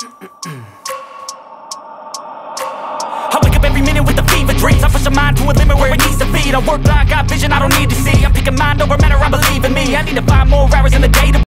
I wake up every minute with the fever dreams. I push my mind to a limit where it needs to feed. I work blind, got vision I don't need to see. I'm picking mind over matter, I believe in me. I need to find more hours in the day to